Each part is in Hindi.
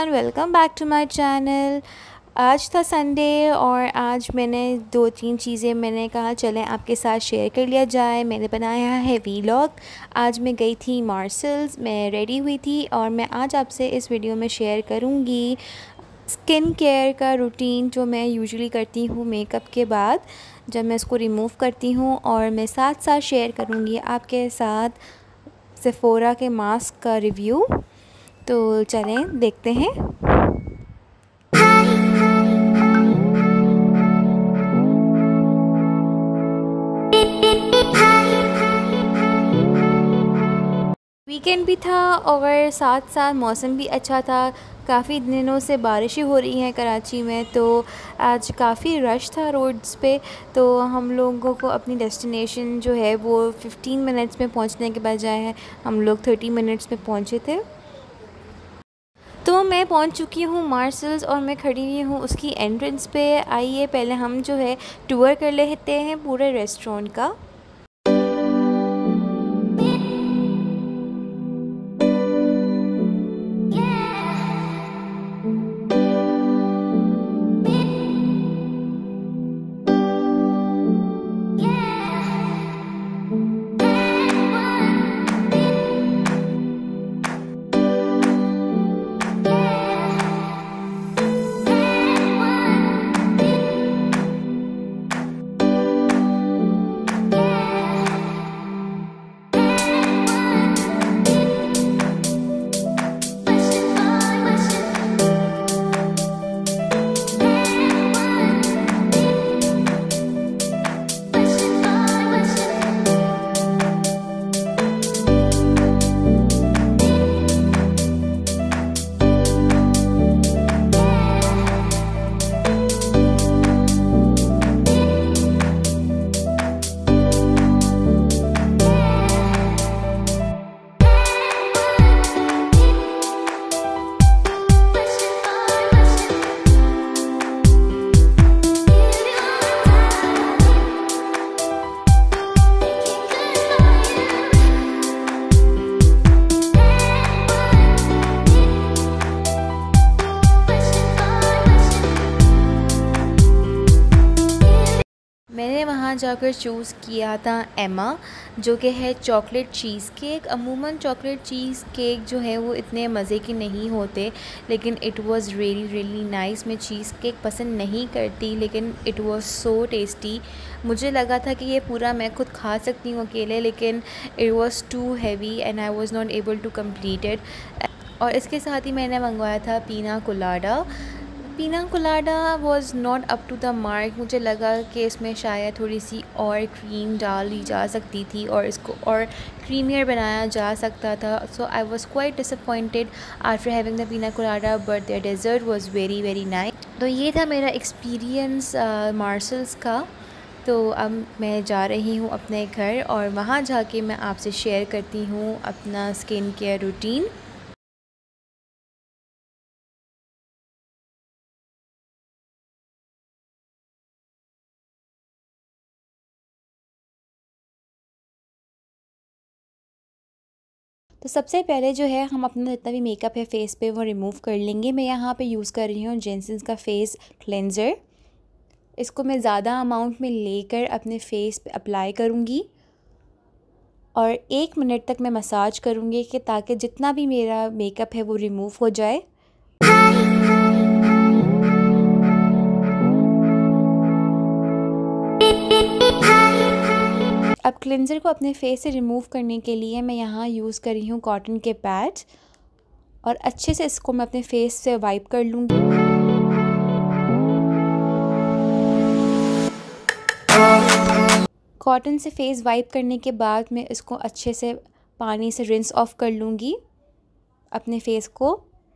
Everyone, welcome back to my channel. आज था संडे और आज मैंने 2-3 चीज़ें मैंने कहा चलें आपके साथ शेयर कर लिया जाए। मैंने बनाया है वीलॉग। आज मैं गई थी मार्सेल्स, मैं रेडी हुई थी और मैं आज आपसे इस वीडियो में शेयर करूँगी स्किन केयर का रूटीन जो मैं यूजुअली करती हूँ मेकअप के बाद जब मैं इसको रिमूव करती हूँ। और मैं साथ साथ शेयर करूँगी आपके साथ सेफोरा के मास्क का रिव्यू। तो चलें देखते हैं। वीकेंड भी था और साथ साथ मौसम भी अच्छा था। काफ़ी दिनों से बारिशें हो रही हैं कराची में, तो आज काफ़ी रश था रोड्स पे। तो हम लोगों को अपनी डेस्टिनेशन जो है वो 15 मिनट्स में पहुंचने के बजाय हम लोग 30 मिनट्स में पहुंचे थे। तो मैं पहुंच चुकी हूँ मार्सेल्स और मैं खड़ी हुई हूँ उसकी एंट्रेंस पे। आइए पहले हम जो है टूर कर लेते हैं पूरे रेस्टोरेंट का। मैंने वहाँ जाकर चूज़ किया था एमा, जो कि है चॉकलेट चीज़ केक। अमूमन चॉकलेट चीज़ केक जो है वो इतने मज़े के नहीं होते, लेकिन इट वाज़ रियली नाइस। मैं चीज़ केक पसंद नहीं करती, लेकिन इट वाज़ सो टेस्टी। मुझे लगा था कि ये पूरा मैं खुद खा सकती हूँ अकेले, लेकिन it was too heavy and I was not able to complete it. और इसके साथ ही मैंने मंगवाया था pina colada. Pina colada was not up to the mark. मुझे लगा कि इसमें शायद थोड़ी सी और क्रीम डाली जा सकती थी और इसको और क्रीमियर बनाया जा सकता था। So I was quite disappointed after having the pina colada, but the dessert was very nice. तो ये था मेरा एक्सपीरियंस मार्सेल्स का। तो अब मैं जा रही हूँ अपने घर और वहाँ जाके मैं आपसे शेयर करती हूँ अपना स्किन केयर रूटीन। तो सबसे पहले जो है हम अपना जितना भी मेकअप है फेस पे वो रिमूव कर लेंगे। मैं यहाँ पे यूज़ कर रही हूँ जेनसन्स का फेस क्लेंज़र। इसको मैं ज़्यादा अमाउंट में लेकर अपने फेस पे अप्लाई करूँगी और 1 मिनट तक मैं मसाज करूँगी कि ताकि जितना भी मेरा मेकअप है वो रिमूव हो जाए। अब क्लेंज़र को अपने फेस से रिमूव करने के लिए मैं यहाँ यूज़ कर रही हूँ कॉटन के पैड्स और अच्छे से इसको मैं अपने फेस से वाइप कर लूँगी। कॉटन से फेस वाइप करने के बाद मैं इसको अच्छे से पानी से रिंस ऑफ कर लूँगी अपने फेस को।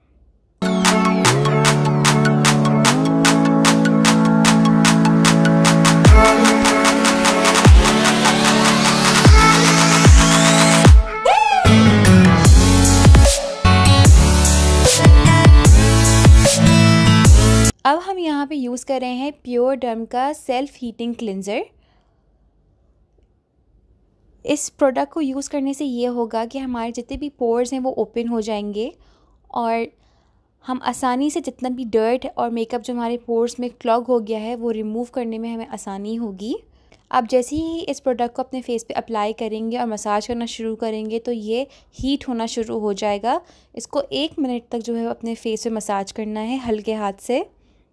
अब हम यहाँ पे यूज़ कर रहे हैं प्योर डर्म का सेल्फ हीटिंग क्लिनज़र। इस प्रोडक्ट को यूज़ करने से ये होगा कि हमारे जितने भी पोर्स हैं वो ओपन हो जाएंगे और हम आसानी से जितना भी डर्ट और मेकअप जो हमारे पोर्स में क्लॉग हो गया है वो रिमूव करने में हमें आसानी होगी। आप जैसे ही इस प्रोडक्ट को अपने फेस पे अप्लाई करेंगे और मसाज करना शुरू करेंगे तो ये हीट होना शुरू हो जाएगा। इसको 1 मिनट तक जो है अपने फेस पे मसाज करना है हल्के हाथ से।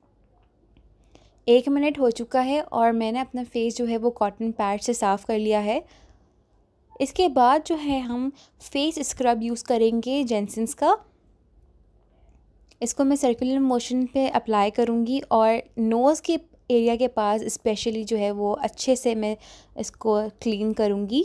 1 मिनट हो चुका है और मैंने अपना फेस जो है वो कॉटन पैड से साफ़ कर लिया है। इसके बाद जो है हम फेस स्क्रब यूज़ करेंगे जेनसेंस का। इसको मैं सर्कुलर मोशन पे अप्लाई करूँगी और नोज़ के एरिया के पास स्पेशली जो है वो अच्छे से मैं इसको क्लीन करूँगी।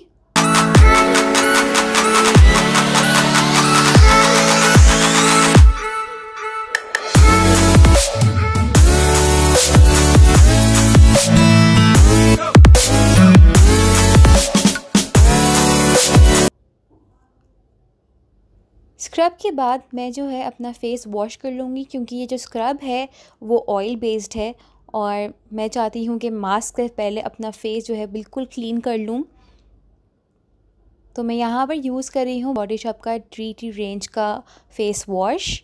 स्क्रब के बाद मैं जो है अपना फेस वॉश कर लूँगी, क्योंकि ये जो स्क्रब है वो ऑयल बेस्ड है और मैं चाहती हूँ कि मास्क से पहले अपना फेस जो है बिल्कुल क्लीन कर लूँ। तो मैं यहाँ पर यूज़ कर रही हूँ बॉडी शॉप का टी रेंज का फेस वॉश।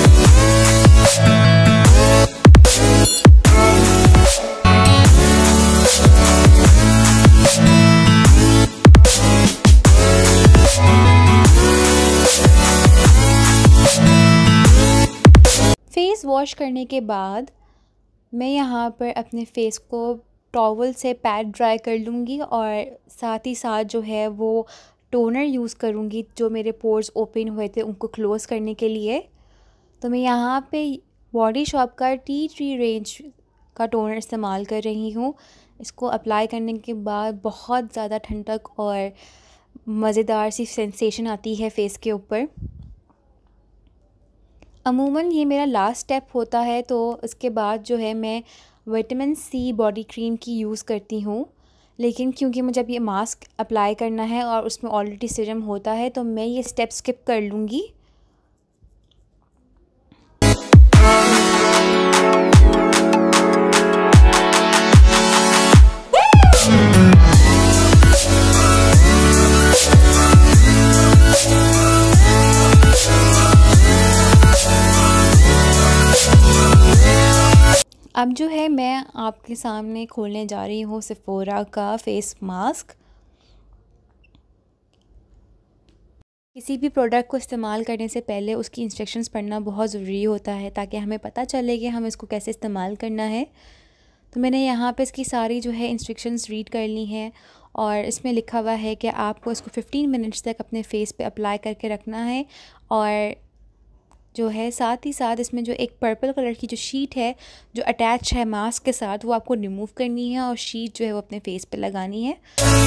फेस वॉश करने के बाद मैं यहाँ पर अपने फेस को टॉवल से पैड ड्राई कर लूँगी और साथ ही साथ जो है वो टोनर यूज़ करूँगी जो मेरे पोर्स ओपन हुए थे उनको क्लोज़ करने के लिए। तो मैं यहाँ पे बॉडी शॉप का टी रेंज का टोनर इस्तेमाल कर रही हूँ। इसको अप्लाई करने के बाद बहुत ज़्यादा ठंडक और मज़ेदार सी सेंसेशन आती है फेस के ऊपर। अमूमन ये मेरा लास्ट स्टेप होता है, तो इसके बाद जो है मैं विटामिन सी बॉडी क्रीम की यूज़ करती हूँ। लेकिन क्योंकि मुझे अब ये मास्क अप्लाई करना है और उसमें ऑलरेडी सीरम होता है तो मैं ये स्टेप स्किप कर लूँगी। अब जो है मैं आपके सामने खोलने जा रही हूँ सेफोरा का फेस मास्क। किसी भी प्रोडक्ट को इस्तेमाल करने से पहले उसकी इंस्ट्रक्शंस पढ़ना बहुत ज़रूरी होता है ताकि हमें पता चले कि हम इसको कैसे इस्तेमाल करना है। तो मैंने यहाँ पे इसकी सारी जो है इंस्ट्रक्शंस रीड कर ली हैं और इसमें लिखा हुआ है कि आपको इसको 15 मिनट्स तक अपने फेस पे अप्लाई करके रखना है। और जो है साथ ही साथ इसमें जो एक पर्पल कलर की जो शीट है जो अटैच है मास्क के साथ वो आपको रिमूव करनी है और शीट जो है वो अपने फेस पे लगानी है।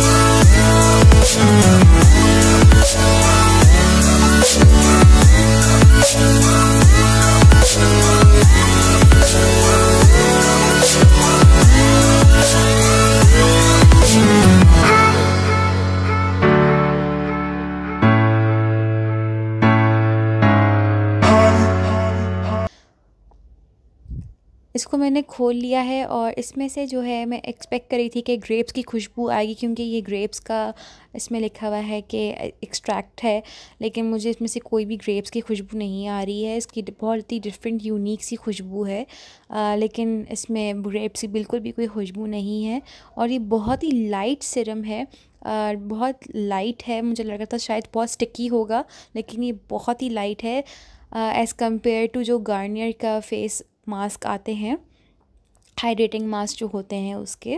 इसको मैंने खोल लिया है और इसमें से जो है मैं एक्सपेक्ट कर रही थी कि ग्रेप्स की खुशबू आएगी, क्योंकि ये ग्रेप्स का इसमें लिखा हुआ है कि एक्सट्रैक्ट है, लेकिन मुझे इसमें से कोई भी ग्रेप्स की खुशबू नहीं आ रही है। इसकी बहुत ही डिफरेंट यूनिक सी खुशबू है, लेकिन इसमें ग्रेप्स की बिल्कुल भी कोई खुशबू नहीं है। और ये बहुत ही लाइट सीरम है, बहुत लाइट है। मुझे लगा था शायद बहुत स्टिकी होगा, लेकिन ये बहुत ही लाइट है एज़ कम्पेयर टू जो गार्नियर का फेस मास्क आते हैं, हाइड्रेटिंग मास्क जो होते हैं उसके।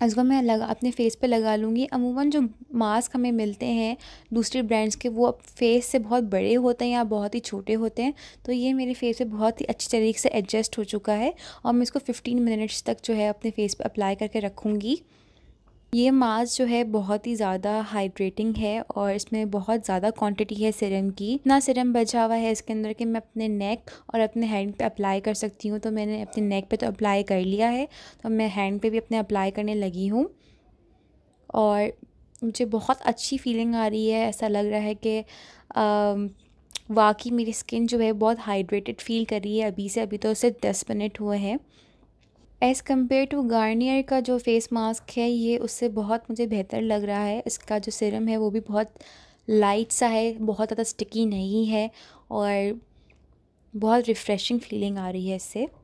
इसको मैं अपने फ़ेस पे लगा लूँगी। अमूमन जो मास्क हमें मिलते हैं दूसरे ब्रांड्स के, वो फ़ेस से बहुत बड़े होते हैं या बहुत ही छोटे होते हैं, तो ये मेरे फ़ेस पे बहुत ही अच्छी तरीके से एडजस्ट हो चुका है और मैं इसको 15 मिनट्स तक जो है अपने फ़ेस पे अप्लाई करके रखूँगी। ये मास्क जो है बहुत ही ज़्यादा हाइड्रेटिंग है और इसमें बहुत ज़्यादा क्वांटिटी है सीरम की। इतना सीरम बचा हुआ है इसके अंदर कि मैं अपने नेक और अपने हैंड पे अप्लाई कर सकती हूँ। तो मैंने अपने नेक पे तो अप्लाई कर लिया है, तो मैं हैंड पे भी अपने अप्लाई करने लगी हूँ और मुझे बहुत अच्छी फीलिंग आ रही है। ऐसा लग रहा है कि वाकई मेरी स्किन जो है बहुत हाइड्रेटेड फ़ील कर रही है अभी से। अभी तो उसे 10 मिनट हुए हैं। एज़ कम्पेयर टू गार्नियर का जो फ़ेस मास्क है, ये उससे बहुत मुझे बेहतर लग रहा है। इसका जो सीरम है वो भी बहुत लाइट सा है, बहुत ज़्यादा स्टिकी नहीं है और बहुत रिफ़्रेशिंग फीलिंग आ रही है इससे।